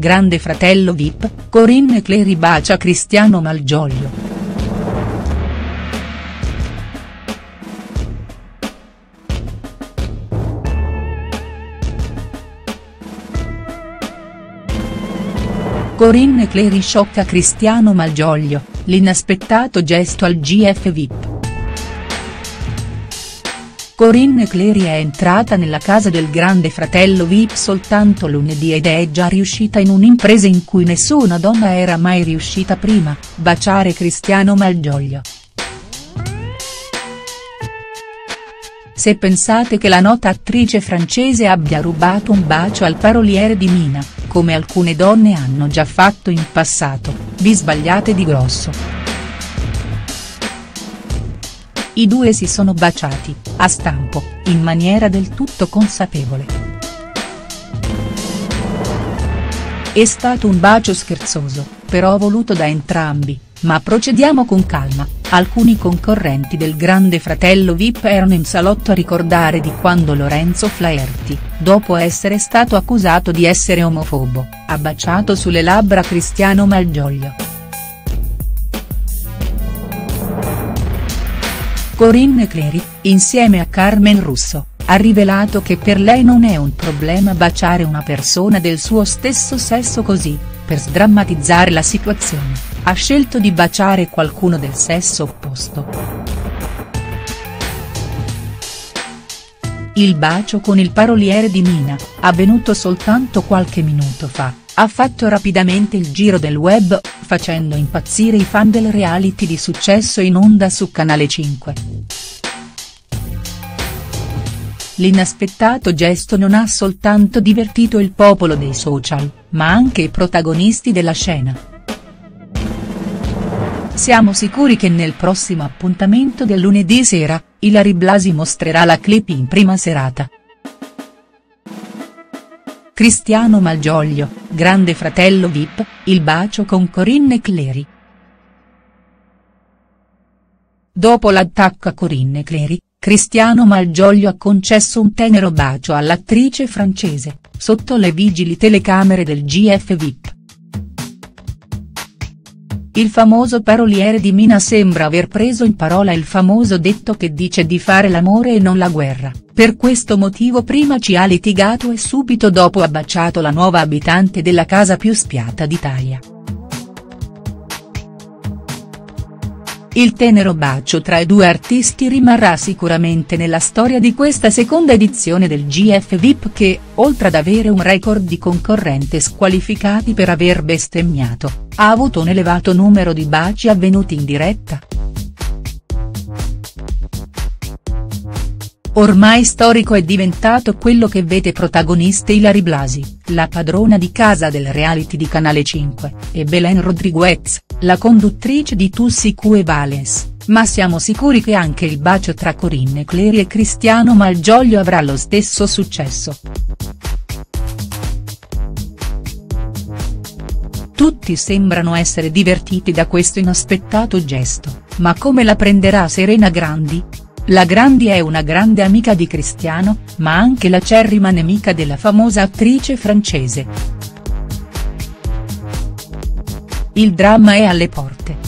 Grande Fratello VIP, Corinne Clery bacia Cristiano Malgioglio. Corinne Clery sciocca Cristiano Malgioglio, l'inaspettato gesto al GF VIP. Corinne Clery è entrata nella casa del Grande Fratello VIP soltanto lunedì ed è già riuscita in un'impresa in cui nessuna donna era mai riuscita prima, baciare Cristiano Malgioglio. Se pensate che la nota attrice francese abbia rubato un bacio al paroliere di Mina, come alcune donne hanno già fatto in passato, vi sbagliate di grosso. I due si sono baciati, a stampo, in maniera del tutto consapevole. È stato un bacio scherzoso, però voluto da entrambi, ma procediamo con calma. Alcuni concorrenti del Grande Fratello VIP erano in salotto a ricordare di quando Lorenzo Flaherty, dopo essere stato accusato di essere omofobo, ha baciato sulle labbra Cristiano Malgioglio. Corinne Clery, insieme a Carmen Russo, ha rivelato che per lei non è un problema baciare una persona del suo stesso sesso così, per sdrammatizzare la situazione, ha scelto di baciare qualcuno del sesso opposto. Il bacio con il paroliere di Mina, avvenuto soltanto qualche minuto fa, ha fatto rapidamente il giro del web, facendo impazzire i fan del reality di successo in onda su Canale 5. L'inaspettato gesto non ha soltanto divertito il popolo dei social, ma anche i protagonisti della scena. Siamo sicuri che nel prossimo appuntamento del lunedì sera, Ilary Blasi mostrerà la clip in prima serata. Cristiano Malgioglio, Grande Fratello VIP, il bacio con Corinne Clery. Dopo l'attacco a Corinne Clery, Cristiano Malgioglio ha concesso un tenero bacio all'attrice francese, sotto le vigili telecamere del GF VIP. Il famoso paroliere di Mina sembra aver preso in parola il famoso detto che dice di fare l'amore e non la guerra, per questo motivo prima ci ha litigato e subito dopo ha baciato la nuova abitante della casa più spiata d'Italia. Il tenero bacio tra i due artisti rimarrà sicuramente nella storia di questa seconda edizione del GF VIP che, oltre ad avere un record di concorrenti squalificati per aver bestemmiato, ha avuto un elevato numero di baci avvenuti in diretta. Ormai storico è diventato quello che vede protagoniste Ilary Blasi, la padrona di casa del reality di Canale 5, e Belén Rodríguez, la conduttrice di Tussicu Valens, ma siamo sicuri che anche il bacio tra Corinne Clery e Cristiano Malgioglio avrà lo stesso successo. Tutti sembrano essere divertiti da questo inaspettato gesto, ma come la prenderà Serena Grandi? La Grandi è una grande amica di Cristiano, ma anche l'acerrima nemica della famosa attrice francese. Il dramma è alle porte.